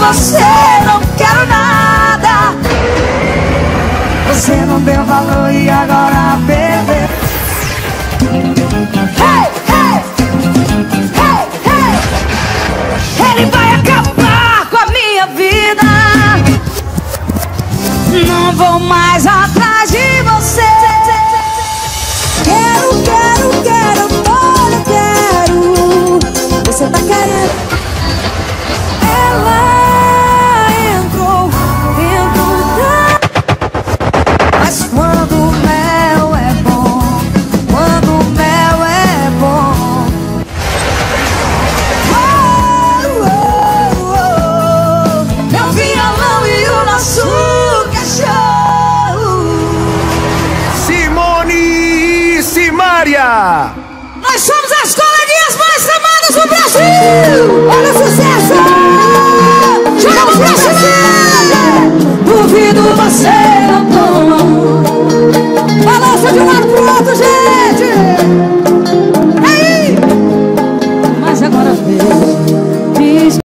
você não quero nada. Você não deu valor e agora perdeu. Hey, hey, hey, hey. Ele vai acabar com a minha vida. Não vou mais atrás de você. Quero, quero, quero, olha, quero. Você tá querendo. Ela entrou dentro da... Mas quando o mel é bom, quando o mel é bom. Oh, oh, oh. Meu violão e o nosso cachorro. Simone e Simária. Nós somos as coleguinhas mais amadas do Brasil. Olha o sucesso. Jogamos pra cima. Duvido você não toma. Balança de um lado pro outro, gente. Aí. Mas agora veja.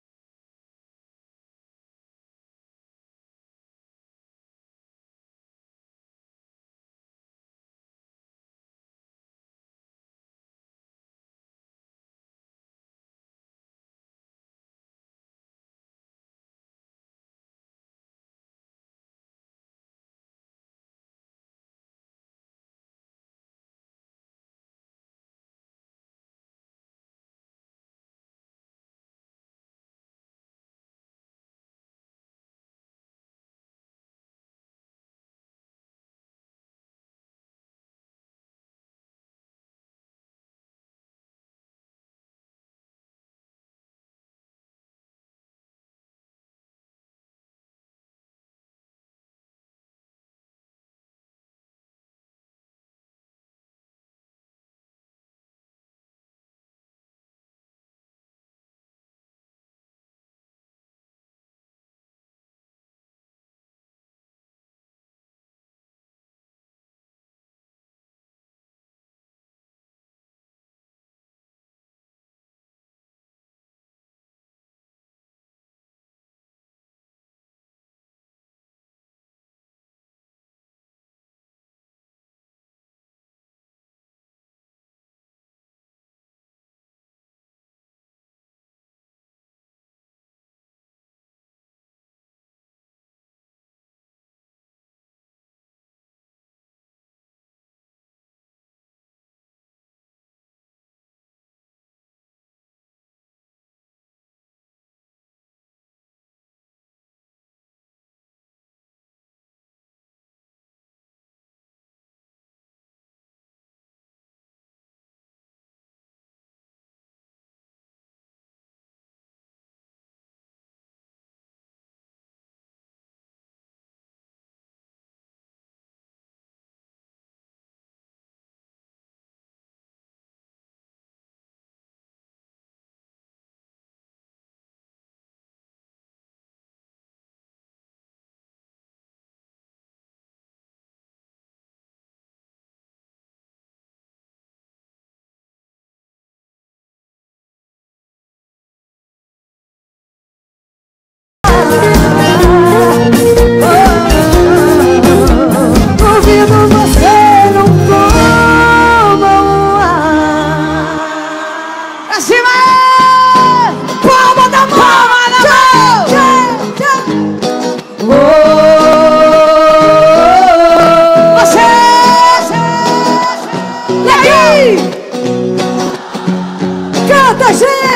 Canta,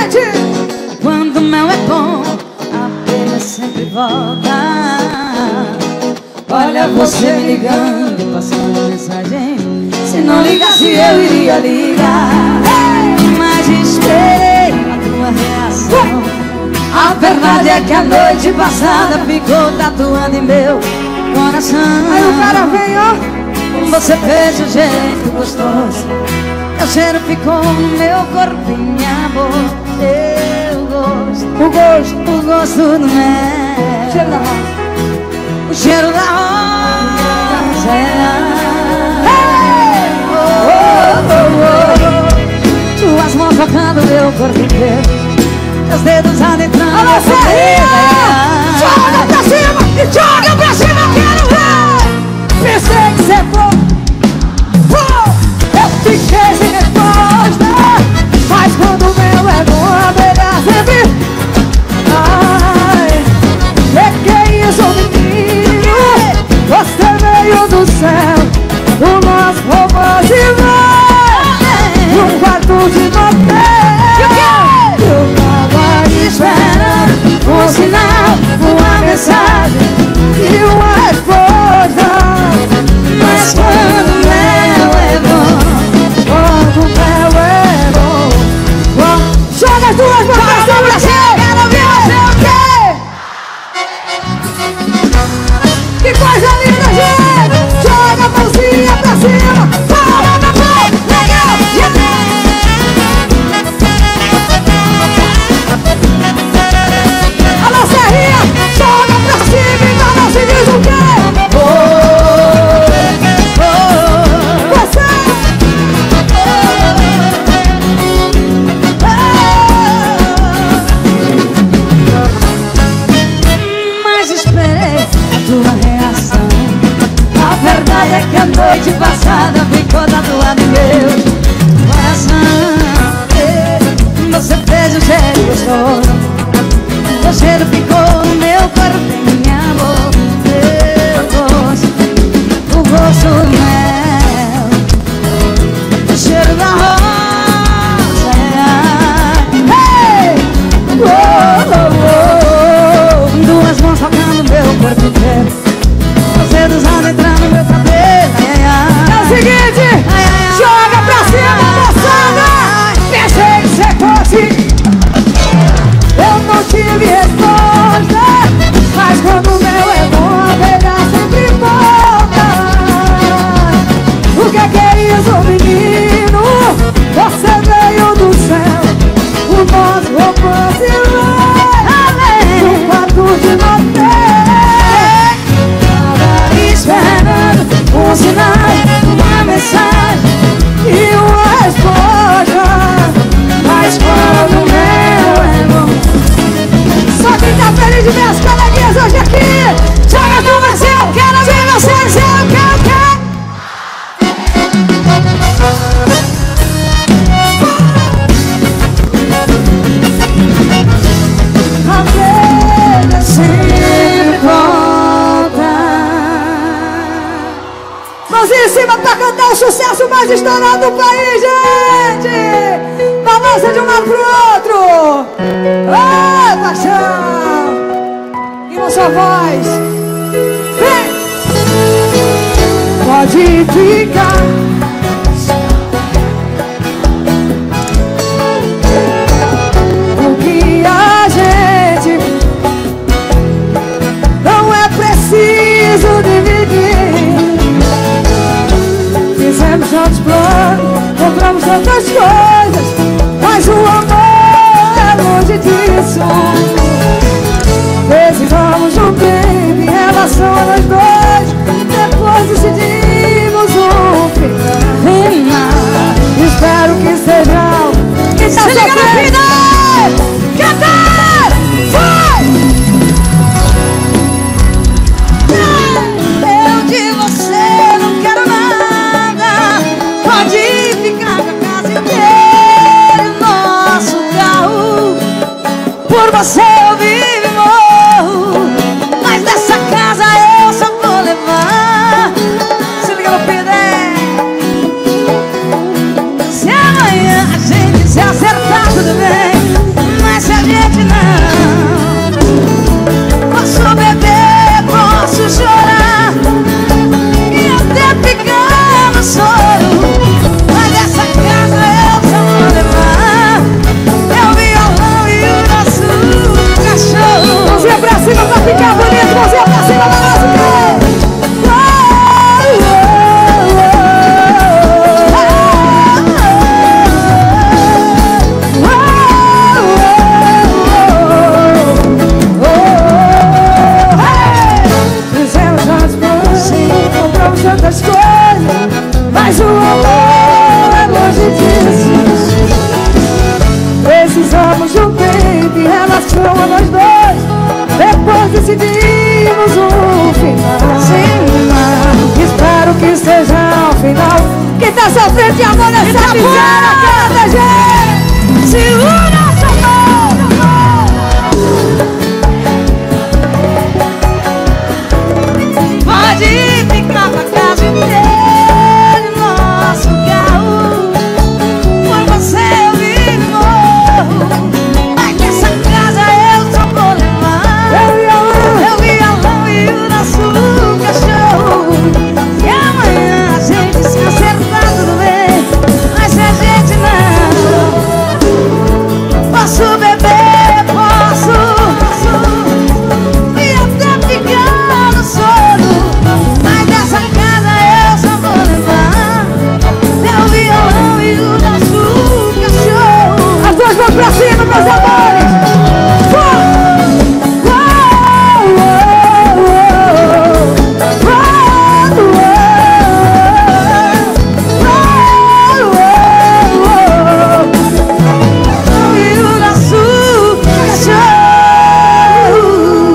gente! Quando o mel é bom, a pena sempre volta. Olha você me ligando, passando mensagem. Se não ligasse eu iria ligar. Mas esperei a tua reação. A verdade é que a noite passada ficou tatuando em meu coração. Aí o cara vem, ó. Você fez o jeito gostoso. Teu cheiro ficou no meu corpo, minha amor. Eu gosto, o gosto do mel, cheiro da rosa, o cheiro da rosa. Hey! Oh, oh, oh, oh. Tuas mãos tocando meu corpo inteiro. Meus dedos adentrando. Alô, Serrinha! Joga pra cima! E joga pra cima, eu quero ver! Pensei que você eu fiquei sem resposta. Mas quando o meu é bom, a melhor sempre. Ai, que isso, menino? Você veio do céu, o nosso romance vai num quarto de motel. Eu tava esperando um sinal, uma mensagem e uma resposta. Mas quando o mel é bom, quando o mel é bom, joga as duas mãos pra cima, quero ver você o quê? Que coisa linda, gente! Joga a mãozinha pra cima! Fala, meu pai! Legal! Alô, Serrinha! Joga pra cima e não se diz o quê? Você! Mas esperei a tua reação. A verdade é que a noite passada ficou tatuada em meu coração. Você fez o cheiro gostoso, o cheiro ficou no meu corpo, em minha boca. Meu rosto, o gosto do mel, o cheiro da rosa. Hey! Duas mãos tocando meu corpo inteiro, os dedos adentrando meu cabelo. É o seguinte, joga pra cima, moçada! Pensei que você fosse. Eu não tive resposta, mas quando o meu é bom, a verdade sempre volta. O que é isso, menino? Você veio do céu, o nosso romance vai no quarto de motel. Tava esperando um sinal, uma mensagem E uma resposta, mas quando o meu é bom. Só quem tá feliz de ver as coleguinhas hoje aqui, joga pra você, eu quero ver você dizer o que eu quero. A vida sempre volta. Mãozinha em cima pra cantar o sucesso mais estourado do país, gente! Balança de um lado pro outro! Ai, paixão! E na sua voz! Vem! Pode ficar. O que a gente não é preciso dividir. Fizemos tantos planos, compramos tantas coisas, mas o amor é longe disso. Desejamos um bem em relação a nós dois, depois decidimos um final. Espero que seja algo que tá sofrendo. Cantar! Vai! Eu de você não quero nada. Pode ficar com a casa inteira, nosso carro. Por você eu vivo e morro, mas dessa casa eu só vou levar. Se liga no PD. Se amanhã a gente se acertar, tudo bem, mas se a gente não, posso beber, posso chorar e até ficar no soro, mas dessa casa eu só vou levar meu violão e o nosso amor nós dois. Depois decidimos um final. Sim, espero que seja o final. Quem tá sofrendo de amor nessa miséria, canta, gente. Segura essa mão. Pode ficar com a casa inteira, nosso carro. Por você eu vivo morro. Mas nessa casa eu só vou levar meu violão e o nosso cachorro. E amanhã a gente se acertar tudo bem. Mas se a gente não, posso beber, posso e até ficar no sono. Mas dessa casa eu só vou levar meu violão e o nosso cachorro. As duas mãos pra cima, meus amores. E o nosso cachorro.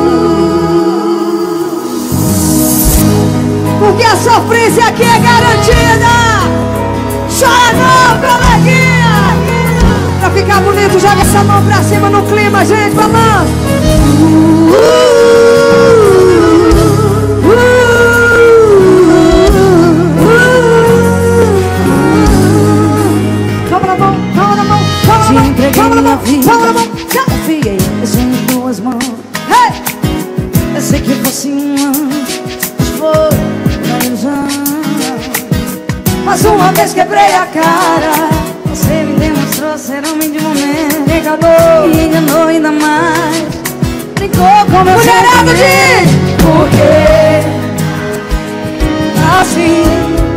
Porque a sofrência aqui é garantida. Chora não, coleguinha. Pra ficar bonito, joga essa mão pra cima no clima, gente, vamos. Toma na mão, toma na mão, toma na mão, toma na mão, toma na mão. Confiei em tuas mãos. Hey! Pensei que fosse um anjo, mas foi uma ilusão. Mais uma vez quebrei a cara. Você me demonstrou ser homem de momento. Me enganou, Me enganou ainda mais. Brincou com meu mulherada sentimento. de porque assim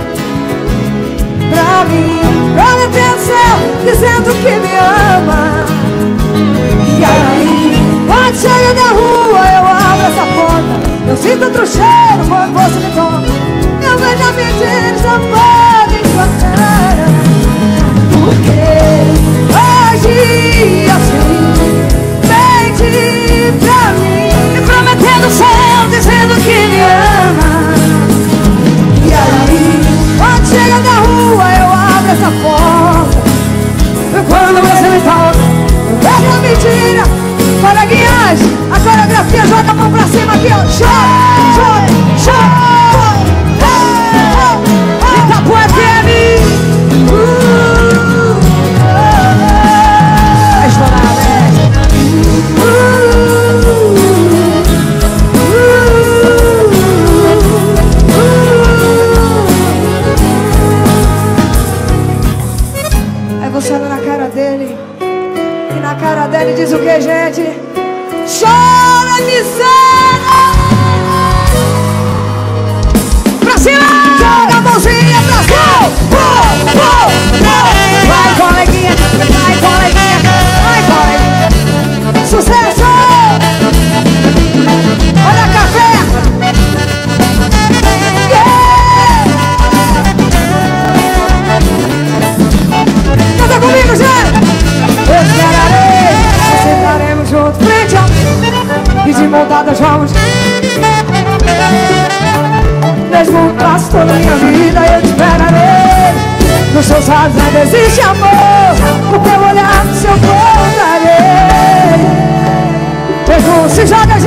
pra mim, prometendo céu, dizendo que me ama. E aí, quando chega da rua, eu abro essa porta. Eu sinto outro cheiro quando você me toca. Eu vejo a mentira safada em sua cara. Porque hoje assim, mente pra mim, Me prometendo céu, dizendo que me ama. e aí, quando chega da rua, eu abro essa porta. E quando você me toca, eu vejo a mentira. Coleguinhas, a coreografia, joga a mão pra cima aqui, ó. Chora, chora, chora. Itapuã FM. Vai estourar, né? Aí você olha na cara dele. E na cara dele diz o que, gente? Chora, miséria! Pra cima! Joga a mãozinha pra cima! Vai, coleguinha! Vai, coleguinha! Vai, coleguinha! Sucesso! Olha a café! Yeah! Canta comigo, gente! Eu esperarei, sentaremos juntos frente ao e de mão dadas vamos. Mesmo um passo toda a minha vida eu te esperarei. Nos seus olhos ainda existe amor. No teu olhar, no seu voltarei. Mesmo se joga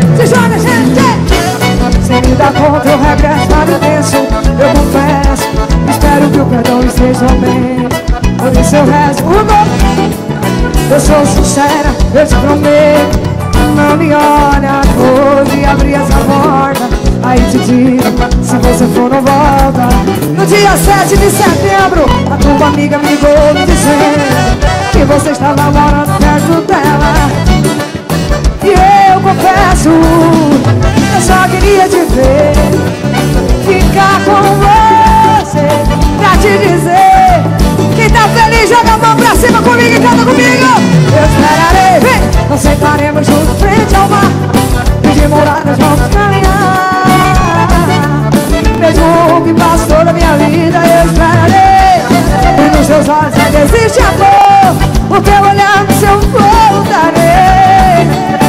gente, sem me dar conta eu regresso para o tenso. Eu confesso, espero que o perdão esteja bem. Por isso eu rezo o nome. Eu sou sincera, eu te prometo. Não me olha hoje e abri essa porta. Aí te digo, se você for não volta. No dia 7 de setembro, a tua amiga me ligou me dizendo que você estava morando perto dela. E eu confesso, eu só queria te ver, ficar com você, pra te dizer. Quem tá feliz, joga a mão pra cima comigo e canta comigo. Eu esperarei, vem, nós sentaremos juntos frente ao mar. E de moradas vamos caminhar. Mesmo que passe toda a minha vida, eu esperarei. E nos seus olhos ainda existe amor. O teu olhar, no seu voltarei.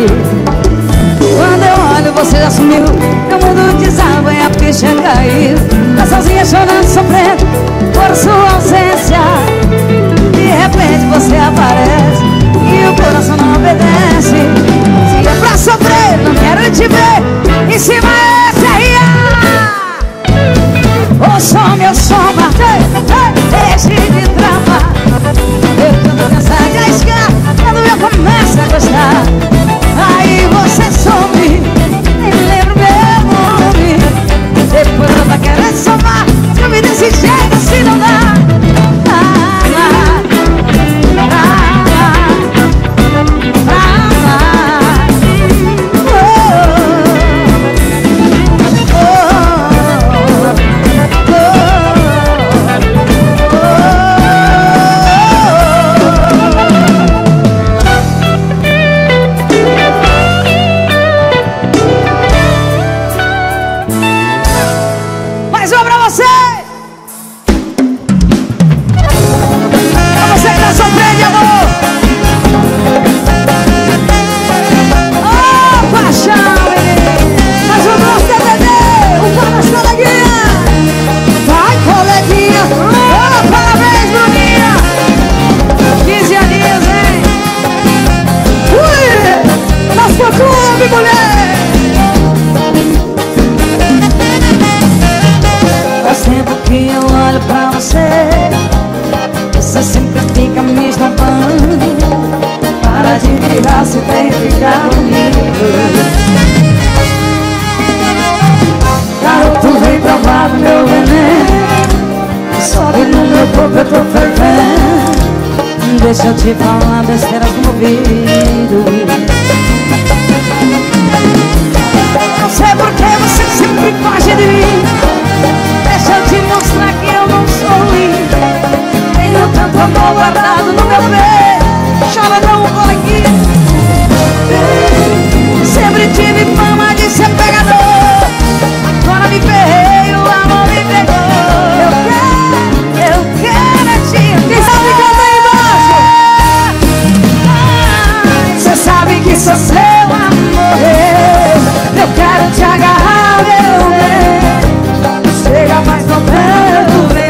Quando eu olho você já sumiu, meu mundo desaba e a ficha caiu. Tá sozinha chorando, sofrendo por sua ausência. De repente você aparece e o coração não obedece. Se é pra sofrer, não quero te ver em cima SRA. Ô som, meu sombra, deixe de drama. Eu canto cansado de arriscar, quando eu começo a gostar. Aí você some, nem lembra o meu nome. Depois eu tá querendo somar, eu me desse jeito assim não dá. Se tem que ficar comigo, garoto, vem provar do meu veneno. Sobe no meu corpo, eu tô fervendo. Deixa eu te falar besteiras no ouvido. Não sei por que você sempre foge de mim. Deixa eu te mostrar que eu não sou ruim. Tenho tanto amor guardado no meu peito. Chora não, vou aqui. Sempre tive fama de ser pegador. Agora me ferrei, o amor me pegou. Eu quero é te. Quem sabe canta aí embaixo. Cê sabe que sou seu amor. Eu quero te agarrar, meu bem. Chega mais pra perto, vem,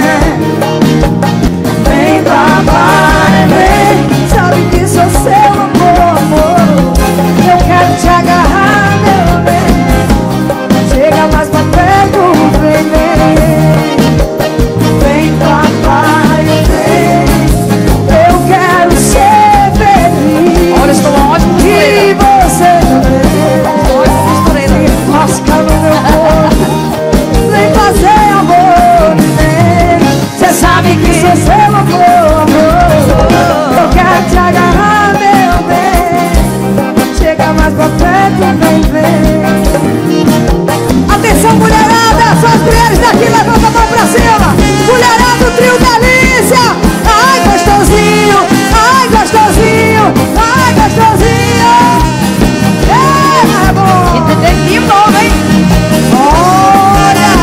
vem. Vem pra baixo, vem. Sabe que sou seu amor, amor. Eu quero te agarrar, meu bem. Chega mais pra perto, vem, vem. Vem pra baixo, vem. Eu quero ser feliz. Olha, estou ótimo de você também. Rosca no meu corpo. Vem fazer amor, vem. Cê sabe que sou seu amor, amor. Eu quero te agarrar, meu bem. Chega mais pra perto, vem, vem. Atenção, mulherada, só as mulheres daqui, levanta a mão pra cima. Mulherada do trio Delícia. Ai, gostosinho, ai, gostosinho, ai, gostosinho. É bom. E de novo, hein? Olha,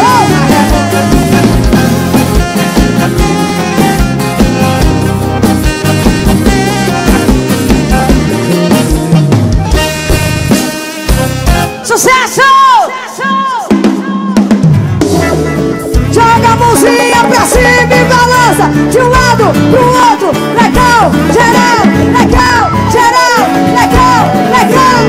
sucesso! Joga a mãozinha pra cima e balança de um lado pro outro. Legal, geral, legal, geral, legal, legal.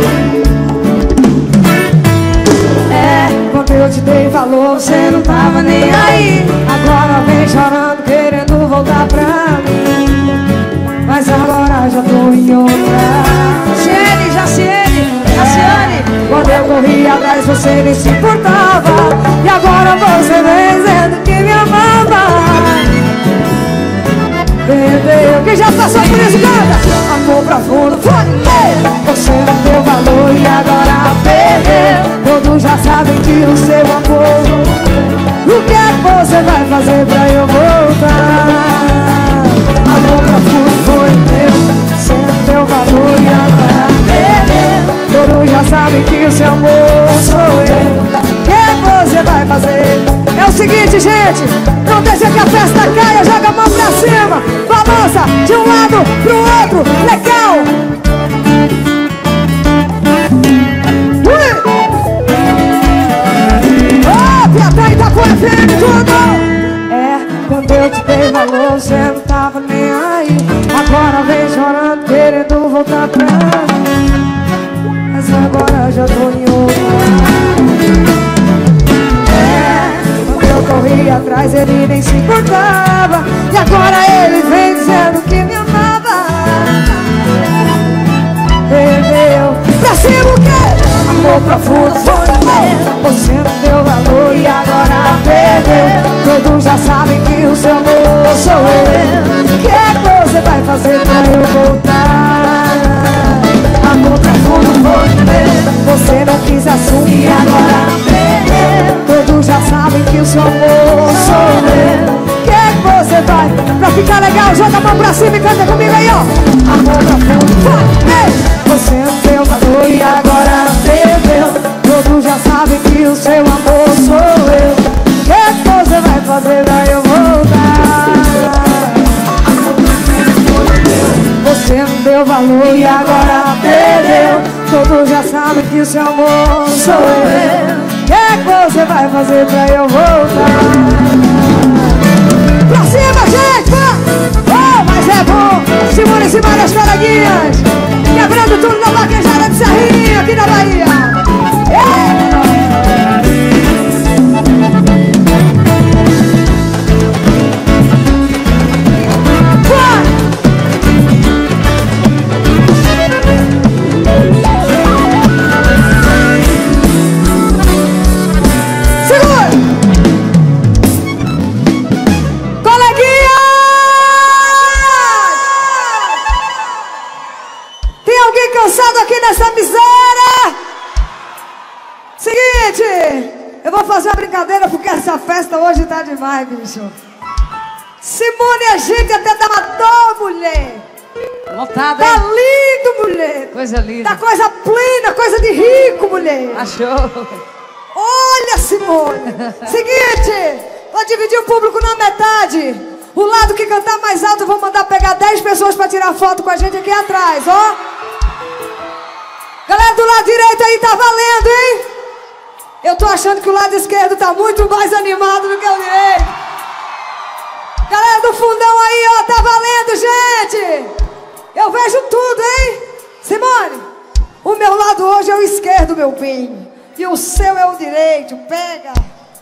É, quando eu te dei valor, você não tava nem aí. Agora vem chorando, querendo voltar pra mim. Mas agora já tô em outra. Jaciane, quando eu corri atrás você nem se importava. E agora você vem dizendo que me amava. Perdeu, quem já passou por isso, canta. Amor profundo, foi. Você não deu valor e agora perdeu. Todos já sabem que o seu amor. O que é que você vai fazer pra eu voltar? Amor profundo foi meu. Você não deu valor e agora perdeu. Todos já sabem que o seu amor sou eu. O que você vai fazer? É o seguinte, gente, não deixa que a festa caia. Joga a mão pra cima, balança de um lado pro outro. Legal. ele nem se importava. E agora ele vem dizendo que me amava. Perdeu. Pra cima o quê? Amor profundo foi meu. Você não deu valor e agora perdeu. Todos já sabem que o seu amor sou eu. O que é que você vai fazer pra eu voltar? Amor profundo foi meu. Você não quis assumir e agora perdeu. Todos já sabem que o seu amor sou eu. O que é que você vai? Pra ficar legal, joga a mão pra cima e canta comigo aí, ó. Amor profundo foi meu. Você não deu valor e agora perdeu. Todos já sabem que o seu amor sou eu. O que é que você vai fazer pra eu voltar? Você não deu valor e agora perdeu. Todos já sabem que o seu amor sou eu. O que é que você vai fazer pra eu voltar? Pra cima, gente! Oh, mas é bom! Simone e Simaria, as coleguinhas, quebrando tudo na vaquejada de Serrinha, aqui na Bahia. Segura! Coleguinha! Tem alguém cansado aqui nessa miséria? Seguinte, eu vou fazer uma brincadeira porque essa festa hoje tá demais, bicho. Simone, a gente até dá uma dor, mulher. Lotado, Tá hein? lindo, mulher. Coisa linda. Tá coisa plena, coisa de rico, mulher. Achou? Olha, Simone. Seguinte, vou dividir o público na metade. O lado que cantar mais alto, eu vou mandar pegar 10 pessoas pra tirar foto com a gente aqui atrás, ó. Galera do lado direito aí, tá valendo, hein? Eu tô achando que o lado esquerdo tá muito mais animado do que o direito. Galera do fundão aí, ó, tá valendo, gente. Eu vejo tudo, hein? Simone, o meu lado hoje é o esquerdo, meu bem. E o seu é o direito, pega.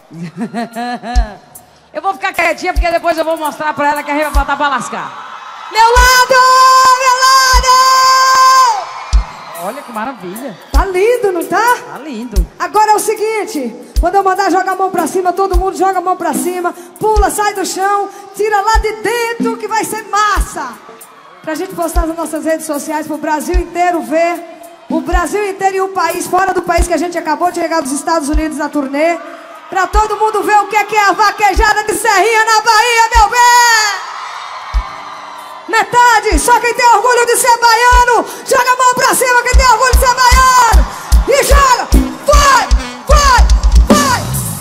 Eu vou ficar quietinha porque depois eu vou mostrar pra ela que a gente vai botar pra lascar. Meu lado! Meu lado! Olha que maravilha. Tá lindo, não tá? Tá lindo. Agora é o seguinte, quando eu mandar jogar a mão pra cima, todo mundo joga a mão pra cima, pula, sai do chão, tira lá de dentro que vai ser massa. Pra gente postar nas nossas redes sociais, pro Brasil inteiro ver. O Brasil inteiro e o país, fora do país que a gente acabou de chegar dos Estados Unidos na turnê. Pra todo mundo ver o que é a vaquejada de Serrinha na Bahia, meu bem! Metade, só quem tem orgulho de ser baiano, joga a mão pra cima quem tem orgulho de ser baiano. E joga, vai, vai, vai,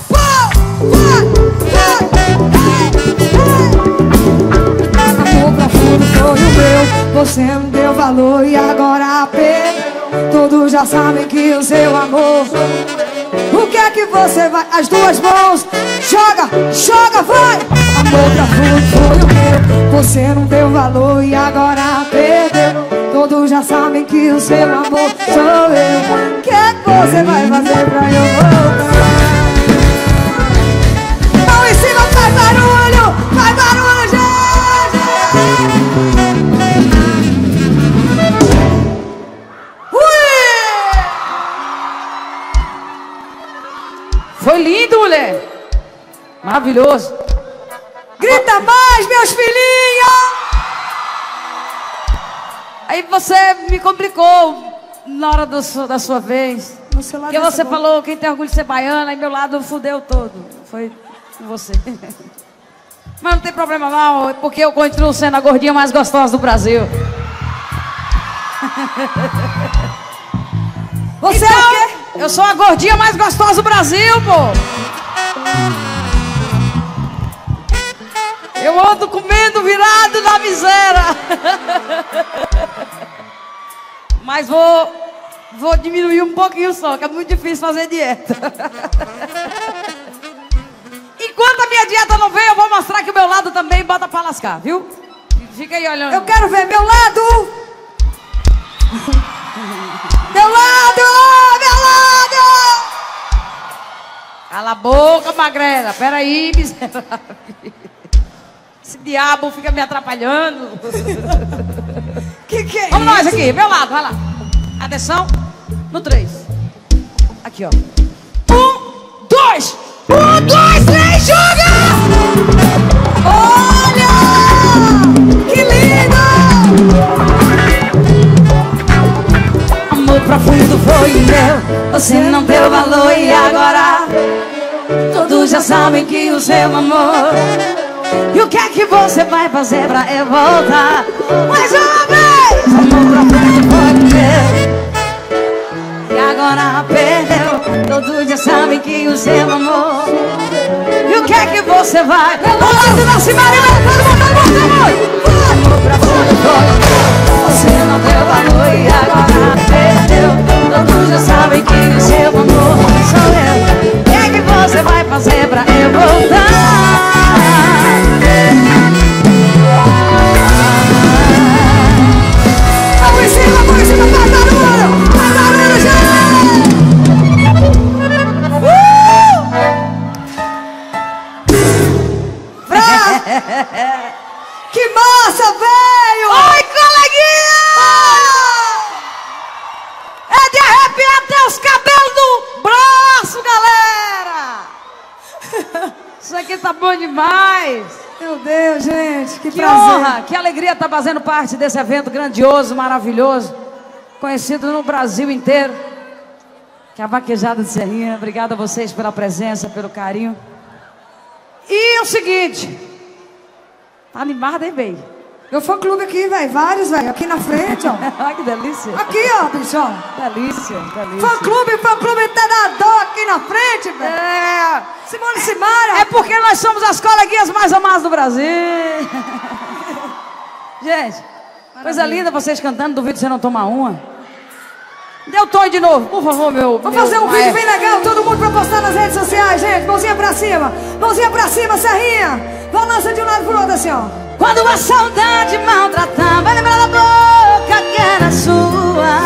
vai, vai, vai. Amor profundo foi o meu, você não deu valor e agora perdeu. Todos já sabem que o seu amor. O que é que você vai? As duas mãos, joga, joga, vai. Amor profundo foi o meu, você não deu valor e agora perdeu. Todos já sabem que o seu amor sou eu. O que é que você vai fazer pra eu voltar? Mão em cima, faz barulho, gente! Ui! Foi lindo, mulher. Maravilhoso. Grita mais, meus filhinhos! Aí você me complicou na hora da sua vez. No celular Porque você dessa falou quem tem orgulho de ser baiana, aí meu lado fudeu todo. Foi com você. Mas não tem problema não, porque eu continuo sendo a gordinha mais gostosa do Brasil. Você então, é o quê? Eu sou a gordinha mais gostosa do Brasil, pô. Eu ando comendo virado na miséria. Mas vou diminuir um pouquinho só, que é muito difícil fazer dieta. Enquanto a minha dieta não vem, eu vou mostrar que o meu lado também bota pra lascar, viu? Fica aí olhando. Eu quero ver meu lado! Meu lado! Meu lado! Cala a boca, magrela. Peraí, miserável. Esse diabo fica me atrapalhando. Que é Vamos isso? nós aqui, meu lado, vai lá. Atenção, no 3. Aqui, ó. 1, 2. 1, 2, 3, joga! Olha! Que lindo! Amor profundo foi meu, você não deu valor e agora todos já sabem que o seu amor. E o que é que você vai fazer pra eu voltar? Mais uma vez! Amor profundo foi meu e agora perdeu. Todos já sabem que o seu amor. E o que é que você vai? Vamos lá do nosso marido, todo mundo! Amor profundo foi meu, você não deu valor e agora perdeu. Todos já sabem que o seu amor sou eu. O que é que você vai fazer pra eu voltar? Vamos em cima, faz barulho! Faz barulho, gente! Que massa, velho! Oi, coleguinha! É de arrepiar até os cabelos do braço, galera! Isso aqui tá bom demais! Meu Deus, gente, que Que prazer! honra, que alegria estar fazendo parte desse evento grandioso, maravilhoso, conhecido no Brasil inteiro. Que é a Vaquejada de Serrinha. Obrigada a vocês pela presença, pelo carinho. E o seguinte, tá animado, hein, bem? Meu fã-clube aqui, velho, vários, velho, aqui na frente, ó. Olha que delícia. Aqui, ó, bicho, ó. Delícia, delícia. Fã-clube treinador aqui na frente, velho. É, Simone Simaria. é porque nós somos as coleguinhas mais amadas do Brasil. Gente, coisa linda vocês cantando, duvido que você não tomar uma. Dê o tom de novo, por favor, meu. Vamos fazer um vídeo bem legal, todo mundo pra postar nas redes sociais, gente. Mãozinha pra cima, Serrinha. Balança de um lado pro outro, assim, ó. Quando a saudade maltratava, vai lembrar da boca que era sua.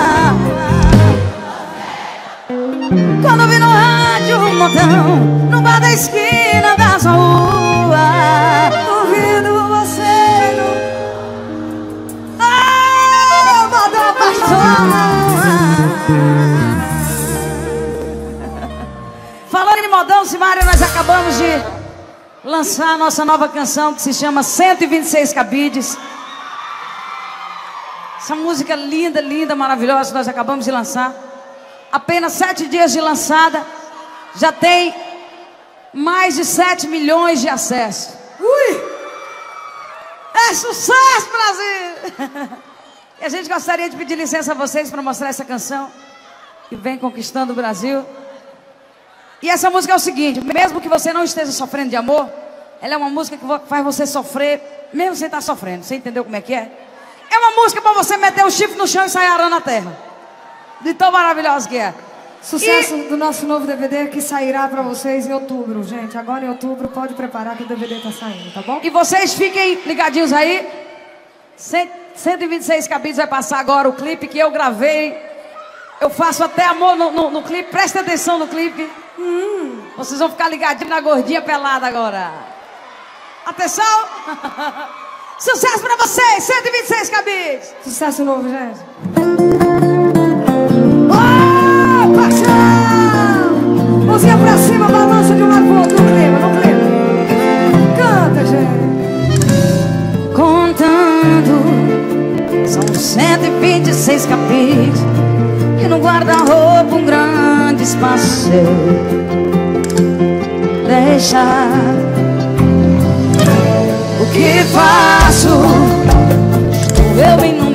Quando vi no rádio um montão, no bar da esquina da sua rua. Ouvindo você no... Ah, Madonna Paixão. Falando em modão, Simária, nós acabamos de lançar a nossa nova canção que se chama 126 Cabides. Essa música linda, linda, maravilhosa, nós acabamos de lançar. Apenas 7 dias de lançada, já tem mais de 7 milhões de acessos. Ui! É sucesso, Brasil! E a gente gostaria de pedir licença a vocês para mostrar essa canção que vem conquistando o Brasil. E essa música é o seguinte, mesmo que você não esteja sofrendo de amor, ela é uma música que faz você sofrer, mesmo sem estar sofrendo. Você entendeu como é que é? É uma música para você meter o chifre no chão e sair arando a terra. De tão maravilhosa que é. Sucesso do nosso novo DVD que sairá pra vocês em outubro, gente. Agora em outubro, pode preparar que o DVD tá saindo, tá bom? E vocês fiquem ligadinhos aí. 126 Cabides vai passar agora o clipe que eu gravei. Eu faço até amor no clipe. Presta atenção no clipe. Vocês vão ficar ligadinhos na gordinha pelada agora. Atenção! Sucesso pra vocês! 126 Cabides! Sucesso novo, gente. Oh, paixão! Mãozinha pra cima, balança de um lado pro outro. Não clima, não clima. Canta, gente. Contando, são 126 cabides. E no guarda-roupa um grande espaço deixar. O que faço? Eu bem